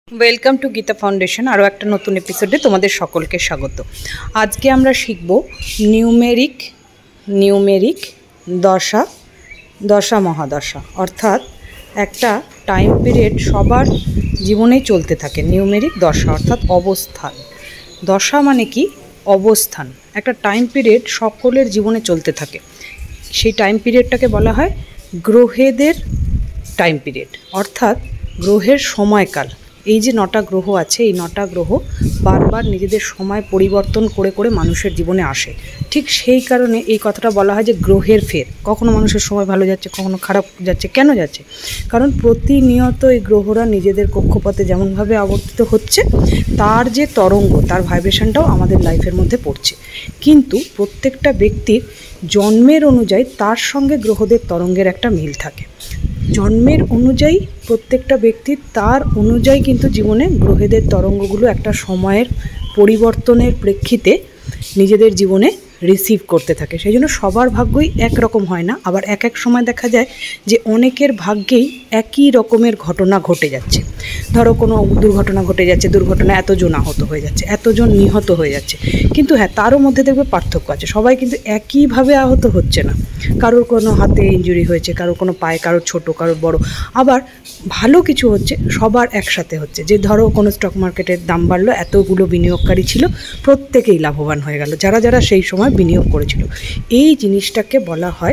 Welcome to Gita foundation. আরও একটা নতুন এপিসোডে তোমাদের সকলকে স্বাগত। আজকে আমরা শিখব নিউমেরিক দশা মহাদশা, অর্থাৎ একটা টাইম পিরিয়ড সবার জীবনেই চলতে থাকে। নিউমেরিক দশা অর্থাৎ অবস্থান। দশা মানে কি? অবস্থান। একটা টাইম পিরিয়ড সকলের জীবনে চলতে থাকে। সেই টাইম পিরিয়ডটাকে বলা হয় গ্রহেদের টাইম পিরিয়ড, অর্থাৎ গ্রহের সময়কাল। এই যে 9টা গ্রহ আছে, এই 9টা গ্রহ বারবার নিজেদের সময় পরিবর্তন করে করে মানুষের জীবনে আসে। ঠিক সেই কারণে এই কথাটা বলা হয় যে গ্রহের ফের। কখনো মানুষের সময় ভালো যাচ্ছে, কখনো খারাপ যাচ্ছে। কেন যাচ্ছে? কারণ প্রতিনিয়ত এই গ্রহরা নিজেদের কক্ষপথে যেমনভাবে আবর্তিত হচ্ছে, তার যে তরঙ্গ, তার ভাইব্রেশনটাও আমাদের লাইফের মধ্যে পড়ছে। কিন্তু প্রত্যেকটা ব্যক্তির জন্মের অনুযায়ী তার সঙ্গে গ্রহদের তরঙ্গের একটা মিল থাকে। জন্মের অনুযায়ী প্রত্যেকটা ব্যক্তির তার অনুযায়ী কিন্তু জীবনে গ্রহেদের তরঙ্গগুলো একটা সময়ের পরিবর্তনের প্রেক্ষিতে নিজেদের জীবনে রিসিভ করতে থাকে। সেই জন্য সবার ভাগ্যই একরকম হয় না। আবার এক এক সময় দেখা যায় যে অনেকের ভাগ্যেই একই রকমের ঘটনা ঘটে যাচ্ছে। ধরো কোনো দুর্ঘটনা ঘটে যাচ্ছে, দুর্ঘটনা এতজন আহত হয়ে যাচ্ছে, এতজন নিহত হয়ে যাচ্ছে। কিন্তু হ্যাঁ, তারও মধ্যে দেখবে পার্থক্য আছে। সবাই কিন্তু একইভাবে আহত হচ্ছে না। কারোর কোনো হাতে ইনজুরি হয়েছে, কারোর কোনো পায়ে, কারোর ছোট, কারোর বড়। আবার ভালো কিছু হচ্ছে, সবার একসাথে হচ্ছে। যে ধরো কোনো স্টক মার্কেটের দাম বাড়লো, এতগুলো বিনিয়োগকারী ছিল, প্রত্যেকেই লাভবান হয়ে গেল, যারা যারা সেই সময় বিনিয়োগ করেছিল। এই জিনিসটাকে বলা হয়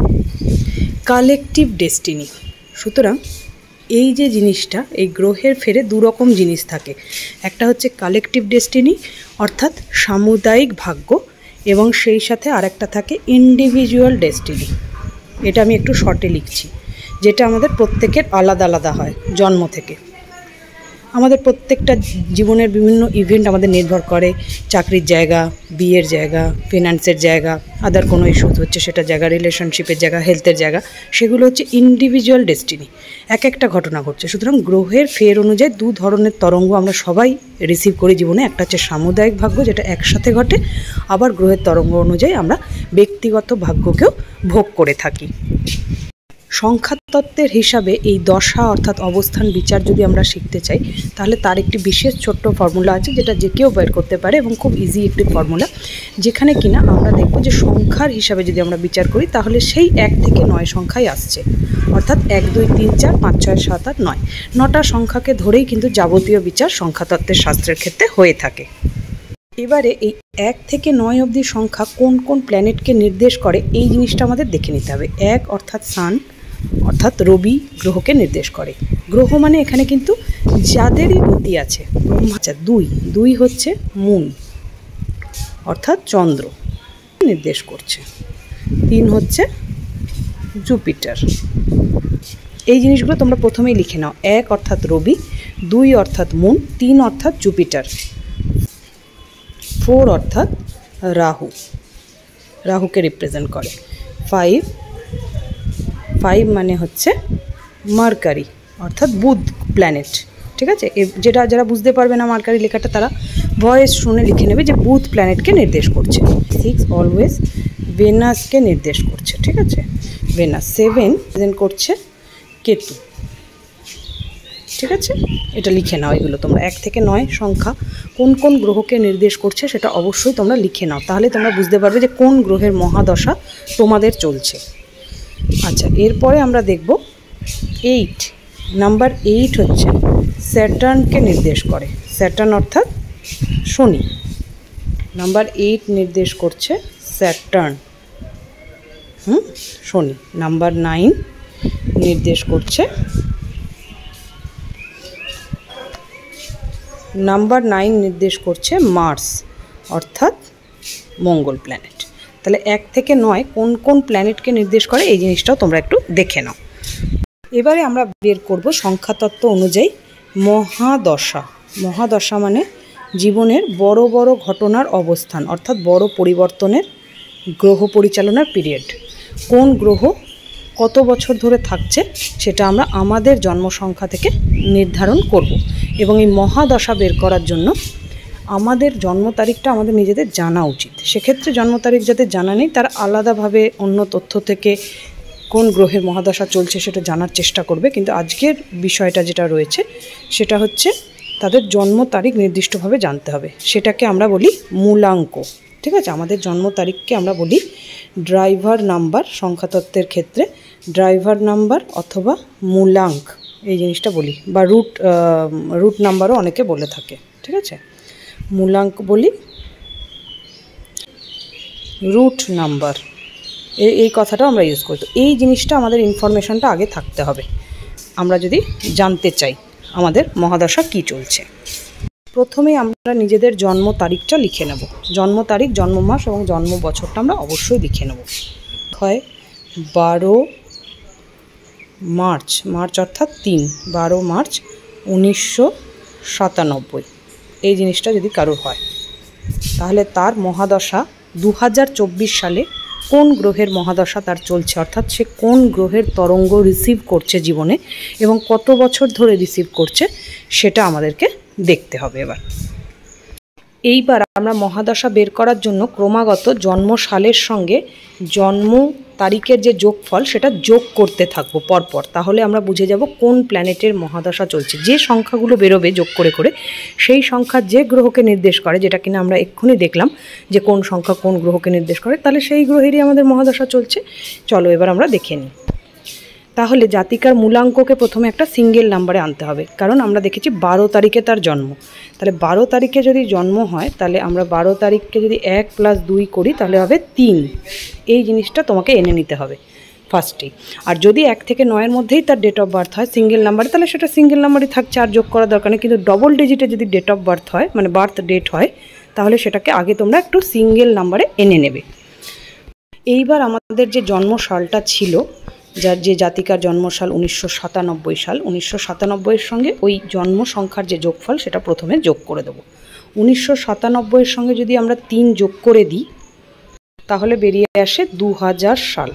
কালেকটিভ ডেস্টিনি। সুতরাং এই যে জিনিসটা, এই গ্রহের ফেরে দুরকম জিনিস থাকে। একটা হচ্ছে কালেকটিভ ডেস্টিনি, অর্থাৎ সামুদায়িক ভাগ্য, এবং সেই সাথে আরেকটা থাকে ইন্ডিভিজুয়াল ডেস্টিনি। এটা আমি একটু শর্টে লিখছি, যেটা আমাদের প্রত্যেকের আলাদা আলাদা হয় জন্ম থেকে। আমাদের প্রত্যেকটা জীবনের বিভিন্ন ইভেন্ট আমাদের নির্ভর করে চাকরির জায়গা, বিয়ের জায়গা, ফিনান্সের জায়গা, আদার কোনো ইস্যুস হচ্ছে সেটা জায়গা, রিলেশনশিপের জায়গা, হেলথের জায়গা। সেগুলো হচ্ছে ইন্ডিভিজুয়াল ডেস্টিনি, এক একটা ঘটনা ঘটছে। সুতরাং গ্রহের ফের অনুযায়ী দু ধরনের তরঙ্গ আমরা সবাই রিসিভ করি জীবনে। একটা হচ্ছে সামুদায়িক ভাগ্য, যেটা একসাথে ঘটে। আবার গ্রহের তরঙ্গ অনুযায়ী আমরা ব্যক্তিগত ভাগ্যকেও ভোগ করে থাকি। সংখ্যাতত্ত্বের হিসাবে এই দশা অর্থাৎ অবস্থান বিচার যদি আমরা শিখতে চাই, তাহলে তার একটি বিশেষ ছোট্ট ফর্মুলা আছে, যেটা যে কেউ বের করতে পারে এবং খুব ইজি একটি ফর্মুলা, যেখানে কিনা আমরা দেখব যে সংখ্যার হিসাবে যদি আমরা বিচার করি, তাহলে সেই 1 থেকে 9 সংখ্যাই আসছে। অর্থাৎ 1, 2, 3, 4, 5, 6, 7, 8, 9, 9টা সংখ্যাকে ধরেই কিন্তু যাবতীয় বিচার সংখ্যাতত্ত্বের শাস্ত্রের ক্ষেত্রে হয়ে থাকে। এবারে এই 1 থেকে 9 অবধি সংখ্যা কোন কোন প্ল্যানেটকে নির্দেশ করে, এই জিনিসটা আমাদের দেখে নিতে হবে। 1 অর্থাৎ সান, অর্থাৎ রবি গ্রহকে নির্দেশ করে। গ্রহ মানে এখানে কিন্তু যাদেরই গতি আছে। আচ্ছা, 2 হচ্ছে মুন, অর্থাৎ চন্দ্র নির্দেশ করছে। 3 হচ্ছে জুপিটার। এই জিনিসগুলো তোমরা প্রথমেই লিখে নাও। 1 অর্থাৎ রবি, 2 অর্থাৎ মুন, 3 অর্থাৎ জুপিটার, 4 অর্থাৎ রাহুকে রিপ্রেজেন্ট করে। 5 মানে হচ্ছে মার্কারি, অর্থাৎ বুধ প্ল্যানেট। ঠিক আছে, যেটা যারা বুঝতে পারবে না মার্কারি লেখাটা, তারা ভয়েস শুনে লিখে নেবে যে বুধ প্ল্যানেটকে নির্দেশ করছে। 6 অলওয়েজ ভেনাসকে নির্দেশ করছে। ঠিক আছে, ভেনাস। 7 প্রেজেন্ট করছে কেতু। ঠিক আছে, এটা লিখে নাও। এগুলো তোমরা 1 থেকে 9 সংখ্যা কোন কোন গ্রহকে নির্দেশ করছে সেটা অবশ্যই তোমরা লিখে নাও, তাহলে তোমরা বুঝতে পারবে যে কোন গ্রহের মহাদশা তোমাদের চলছে। আচ্ছা, এরপরে আমরা দেখব 8 নাম্বার। 8 হচ্ছে স্যাটার্নকে নির্দেশ করে। স্যাটার্ন অর্থাৎ শনি। নাম্বার 8 নির্দেশ করছে স্যাটার্ন, শনি। নাম্বার 9 নির্দেশ করছে মার্স, অর্থাৎ মঙ্গল প্ল্যানেট। তাহলে 1 থেকে 9 কোন কোন প্ল্যানেটকে নির্দেশ করে এই জিনিসটাও তোমরা একটু দেখে নাও। এবারে আমরা বের করব সংখ্যাতত্ত্ব অনুযায়ী মহাদশা। মহাদশা মানে জীবনের বড় বড় ঘটনার অবস্থান, অর্থাৎ বড় পরিবর্তনের গ্রহ পরিচালনার পিরিয়ড। কোন গ্রহ কত বছর ধরে থাকছে সেটা আমরা আমাদের জন্ম সংখ্যা থেকে নির্ধারণ করব। এবং এই মহাদশা বের করার জন্য আমাদের জন্ম তারিখটা আমাদের নিজেদের জানা উচিত। সেক্ষেত্রে জন্ম তারিখ যাদের জানা নেই, তারা আলাদাভাবে অন্য তথ্য থেকে কোন গ্রহের মহাদশা চলছে সেটা জানার চেষ্টা করবে। কিন্তু আজকের বিষয়টা যেটা রয়েছে সেটা হচ্ছে তাদের জন্ম তারিখ নির্দিষ্টভাবে জানতে হবে, সেটাকে আমরা বলি মূলাঙ্ক। ঠিক আছে, আমাদের জন্ম তারিখকে আমরা বলি ড্রাইভার নাম্বার, সংখ্যাতত্ত্বের ক্ষেত্রে ড্রাইভার নাম্বার অথবা মূলাঙ্ক এই জিনিসটা বলি, বা রুট নাম্বারও অনেকে বলে থাকে। ঠিক আছে, মূলাঙ্ক বলি, রুট নাম্বার এই কথাটা আমরা ইউজ করি। তো এই জিনিসটা আমাদের ইনফরমেশনটা আগে থাকতে হবে আমরা যদি জানতে চাই আমাদের মহাদশা কি চলছে। প্রথমে আমরা নিজেদের জন্ম তারিখটা লিখে নেব, জন্ম তারিখ, জন্ম মাস এবং জন্ম বছরটা আমরা অবশ্যই লিখে নেব। হয় 12 মার্চ, অর্থাৎ 12 মার্চ 1997 এই জিনিসটা যদি কারোর হয়, তাহলে তার মহাদশা 2024 সালে কোন গ্রহের মহাদশা তার চলছে, অর্থাৎ সে কোন গ্রহের তরঙ্গ রিসিভ করছে জীবনে এবং কত বছর ধরে রিসিভ করছে সেটা আমাদেরকে দেখতে হবে। এইবার আমরা মহাদশা বের করার জন্য ক্রমাগত জন্ম সালের সঙ্গে জন্ম তারিখের যে যোগফল সেটা যোগ করতে থাকবো পরপর, তাহলে আমরা বুঝে যাব কোন প্ল্যানেটের মহাদশা চলছে। যে সংখ্যাগুলো বেরোবে যোগ করে করে, সেই সংখ্যা যে গ্রহকে নির্দেশ করে, যেটা কিনা আমরা এক্ষুনি দেখলাম যে কোন সংখ্যা কোন গ্রহকে নির্দেশ করে, তাহলে সেই গ্রহেরই আমাদের মহাদশা চলছে। চলো এবার আমরা দেখে নিই। তাহলে জাতিকার মূলাঙ্ককে প্রথমে একটা সিঙ্গেল নাম্বারে আনতে হবে, কারণ আমরা দেখেছি 12 তারিখে তার জন্ম। তাহলে 12 তারিখে যদি জন্ম হয়, তাহলে আমরা 12 তারিখকে যদি 1 + 2 করি তাহলে হবে 3। এই জিনিসটা তোমাকে এনে নিতে হবে ফার্স্টেই। আর যদি 1 থেকে 9-এর মধ্যেই তার ডেট অফ বার্থ হয় সিঙ্গেল নাম্বারে, তাহলে সেটা সিঙ্গেল নাম্বারই থাকছে, আর যোগ করার দরকার নেই। কিন্তু ডবল ডিজিটে যদি ডেট অফ বার্থ হয়, মানে বার্থ ডেট হয়, তাহলে সেটাকে আগে তোমরা একটু সিঙ্গেল নাম্বারে এনে নেবে। এইবার আমাদের যে জন্ম সালটা ছিল, যার যে জাতিকার জন্মসাল 1997 সাল, 1997-এর সঙ্গে ওই জন্ম সংখ্যার যে যোগফল সেটা প্রথমে যোগ করে দেবো। 1997-এর সঙ্গে যদি আমরা 3 যোগ করে দিই তাহলে বেরিয়ে আসে 2000 সাল।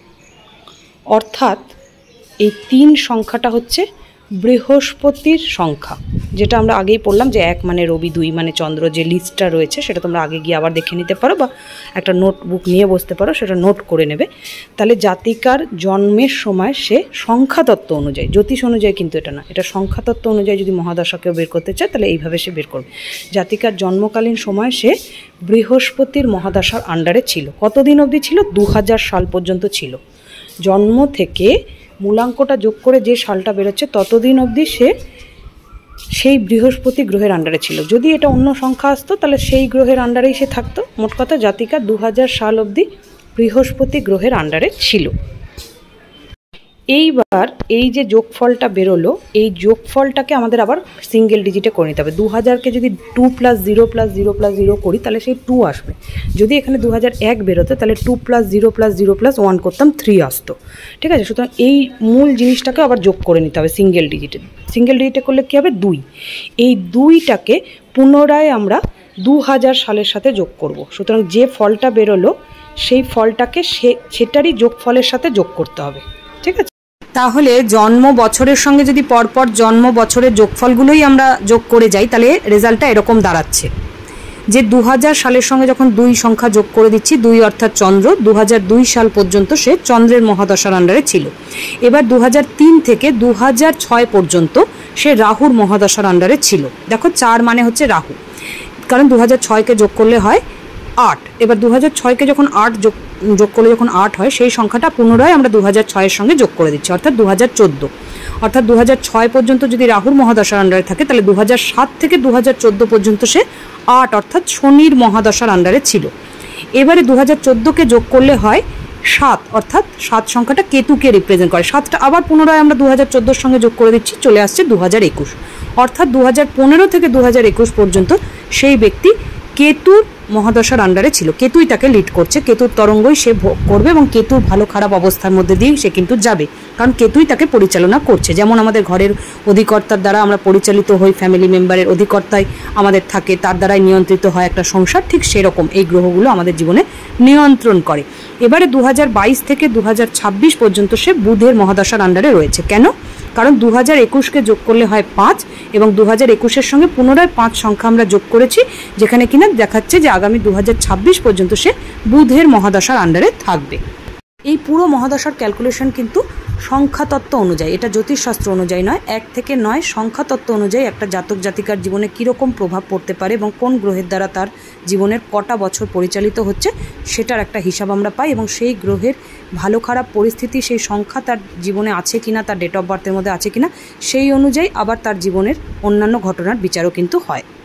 অর্থাৎ এই 3 সংখ্যাটা হচ্ছে বৃহস্পতির সংখ্যা, যেটা আমরা আগেই পড়লাম যে 1 মানে রবি, 2 মানে চন্দ্র, যে লিস্টটা রয়েছে সেটা তোমরা আগে গিয়ে আবার দেখে নিতে পারো, বা একটা নোটবুক নিয়ে বসতে পারো, সেটা নোট করে নেবে। তাহলে জাতিকার জন্মের সময় সে সংখ্যাতত্ত্ব অনুযায়ী, জ্যোতিষ অনুযায়ী কিন্তু এটা না, এটা সংখ্যাতত্ত্ব অনুযায়ী যদি মহাদশাকেও বের করতে চায় তাহলে এইভাবে সে বের করবে। জাতিকার জন্মকালীন সময় সে বৃহস্পতির মহাদশার আন্ডারে ছিল। কতদিন অবধি ছিল? 2000 সাল পর্যন্ত ছিল। জন্ম থেকে মূলাঙ্কটা যোগ করে যে সালটা বেরোচ্ছে ততদিন অবধি সে সেই বৃহস্পতি গ্রহের আন্ডারে ছিল। যদি এটা অন্য সংখ্যা আসতো তাহলে সেই গ্রহের আন্ডারেই সে থাকতো। মোট কথা জাতিকা 2000 সাল অবধি বৃহস্পতি গ্রহের আন্ডারে ছিল। এইবার এই যে যোগফলটা বেরোলো, এই যোগফলটাকে আমাদের আবার সিঙ্গেল ডিজিটে করে নিতে হবে। 2000-কে যদি 2 + 0 + 0 + 0 করি তাহলে সেই 2 আসবে। যদি এখানে 2001 বেরোতো তাহলে 2 + 0 + 0 + 1 করতাম 3 আসতো। ঠিক আছে, সুতরাং এই মূল জিনিসটাকে আবার যোগ করে নিতে হবে সিঙ্গেল ডিজিটে। সিঙ্গেল ডিজিটে করলে কী হবে? 2। এই 2টাকে পুনরায় আমরা 2000 সালের সাথে যোগ করব। সুতরাং যে ফলটা বেরোলো সেই ফলটাকে সেটারই যোগফলের সাথে যোগ করতে হবে। ঠিক আছে, তাহলে জন্ম বছরের সঙ্গে যদি পরপর জন্ম বছরের যোগফলগুলোই আমরা যোগ করে যাই তাহলে রেজাল্টটা এরকম দাঁড়াচ্ছে যে 2000 সালের সঙ্গে যখন 2 সংখ্যা যোগ করে দিচ্ছি, 2 অর্থাৎ চন্দ্র, 2002 সাল পর্যন্ত সে চন্দ্রের মহাদশার আন্ডারে ছিল। এবার 2003 থেকে 2006 পর্যন্ত সে রাহুর মহাদশার আন্ডারে ছিল। দেখো 4 মানে হচ্ছে রাহু, কারণ 2006-কে যোগ করলে হয় 8। এবার 2006-কে যখন 8 যোগ করলে যখন 8 হয়, সেই সংখ্যাটা পুনরায় আমরা 2006-এর সঙ্গে যোগ করে দিচ্ছি, অর্থাৎ 2014। অর্থাৎ 2006 পর্যন্ত যদি রাহুর মহাদশার আন্ডারে থাকে তাহলে 2007 থেকে 2014 পর্যন্ত সে 8 অর্থাৎ শনির মহাদশার আন্ডারে ছিল। এবারে 2014-কে যোগ করলে হয় 7, অর্থাৎ 7 সংখ্যাটা কেতুকে রিপ্রেজেন্ট করে। 7টা আবার পুনরায় আমরা 2014-এর সঙ্গে যোগ করে দিচ্ছি, চলে আসছে 2021। অর্থাৎ 2015 থেকে 2021 পর্যন্ত সেই ব্যক্তি কেতুর মহাদশার আন্ডারে ছিল। কেতুই তাকে লিড করছে, কেতুর তরঙ্গই সে ভোগ করবে এবং কেতুর ভালো খারাপ অবস্থার মধ্যে দিয়েই সে কিন্তু যাবে, কারণ কেতুই তাকে পরিচালনা করছে। যেমন আমাদের ঘরের অধিকর্তার দ্বারা আমরা পরিচালিত হই, ফ্যামিলি মেম্বারের অধিকর্তায় আমাদের থাকে, তার দ্বারাই নিয়ন্ত্রিত হয় একটা সংসার, ঠিক সেরকম এই গ্রহগুলো আমাদের জীবনে নিয়ন্ত্রণ করে। এবারে 2022 থেকে 2026 পর্যন্ত সে বুধের মহাদশার আন্ডারে রয়েছে। কেন? কারণ 2021-কে যোগ করলে হয় 5 এবং 2021-এর সঙ্গে পুনরায় 5 সংখ্যা আমরা যোগ করেছি, যেখানে কিনা দেখাচ্ছে যে আগামী 2026 পর্যন্ত সে বুধের মহাদশার আন্ডারে থাকবে। এই পুরো মহাদশার ক্যালকুলেশন কিন্তু সংখ্যাতত্ত্ব অনুযায়ী, এটা জ্যোতিষশাস্ত্র অনুযায়ী নয়, 1 থেকে 9 সংখ্যাতত্ত্ব অনুযায়ী একটা জাতক জাতিকার জীবনে কীরকম প্রভাব পড়তে পারে এবং কোন গ্রহের দ্বারা তার জীবনের কটা বছর পরিচালিত হচ্ছে সেটার একটা হিসাব আমরা পাই, এবং সেই গ্রহের ভালো খারাপ পরিস্থিতি, সেই সংখ্যা তার জীবনে আছে কিনা, তার ডেট অফ বার্থের মধ্যে আছে কিনা, সেই অনুযায়ী আবার তার জীবনের অন্যান্য ঘটনার বিচারও কিন্তু হয়।